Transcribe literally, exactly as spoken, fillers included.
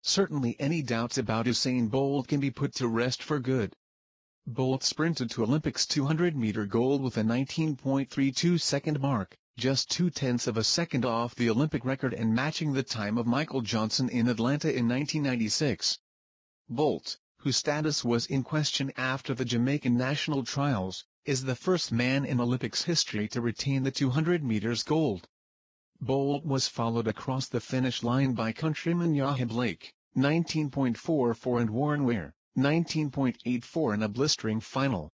certainly any doubts about Usain Bolt can be put to rest for good. Bolt sprinted to Olympics two hundred meter gold with a nineteen point three two second mark, just two-tenths of a second off the Olympic record and matching the time of Michael Johnson in Atlanta in nineteen ninety-six. Bolt, whose status was in question after the Jamaican national trials, is the first man in Olympics history to retain the two hundred meters gold. Bolt was followed across the finish line by countryman Yaha Blake, nineteen point four four, and Warren Ware, nineteen point eight four, in a blistering final.